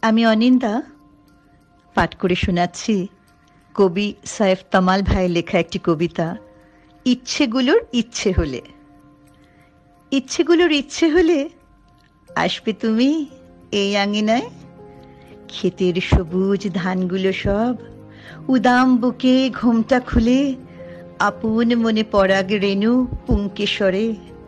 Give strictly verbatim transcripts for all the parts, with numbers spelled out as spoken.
আমি অনিন্দা পাঠ করে শোনাচ্ছি কবি সৈয়দ তমাল ভাইয়ের লেখা একটি কবিতা, ইচ্ছেগুলোর ইচ্ছে হলে। ইচ্ছেগুলোর ইচ্ছে হলে আসবে তুমি এই আঙিনায়, ক্ষেতের সবুজ ধানগুলো সব উদাম বুকে ঘোমটা খুলে আপন মনে পরাগ রেণু পুঙ্কেশ্বরে।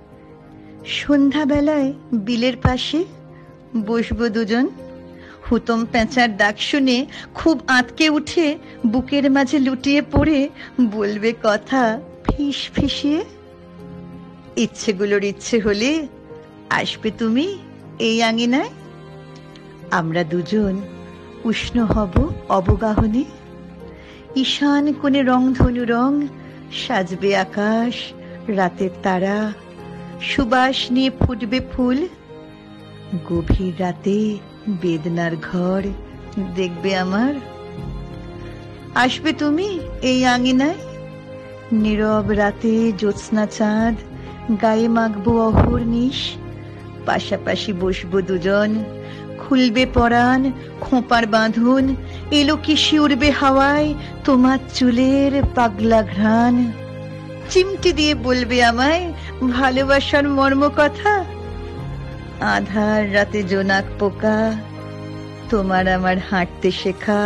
সন্ধ্যাবেলায় বিলের পাশে বসবো দুজন, হুতম পেঁচার ডাক শুনে খুব আঁতকে উঠে বুকের মাঝে লুটিয়ে পড়ে বলবে কথা ফিস ফিসিয়ে। ইচ্ছেগুলোর ইচ্ছে হলে আসবে তুমি এই আঙিনায়, আমরা দুজন উষ্ণ হব অবগাহনে। ঈশান কোণে রংধনু রং সাজবে আকাশ, রাতের তারা সুবাস নিয়ে ফুটবে ফুল। গভীর রাতে বেদনার ঘর দেখবে আমার, আসবে তুমি এই আঙিনায়। নীরব রাতে জ্যোৎস্না চাঁদ গায়ে মাখবো অহর্নিশ, পাশাপাশি বসবো দুজন, খুলবে পরাণ খোঁপার বাঁধন, এলো কি শিউরবে হাওয়ায় তোমার চুলের পাগলা ঘ্রাণ। চিমটি দিয়ে বলবে আমায় ভালোবাসার মর্ম কথা, আধার রাতে জোনাক পোকা তোমার আমার হাঁটতে শেখা।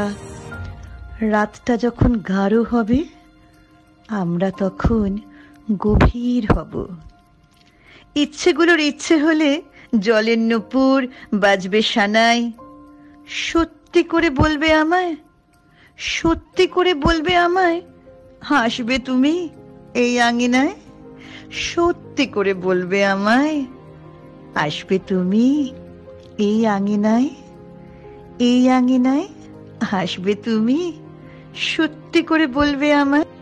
রাতটা যখন গাঢ় হবে আমরা তখন গভীর হব। ইচ্ছেগুলোর ইচ্ছে হলে জলের নূপুর বাজবে সানাই, সত্যি করে বলবে আমায়, সত্যি করে বলবে আমায় হাসবে তুমি এই আঙিনায়। সত্যি করে বলবে আমায় আসবে তুমি এই আঙিনায়, এই আঙিনায় আসবে তুমি, সত্যি করে বলবে আমায়।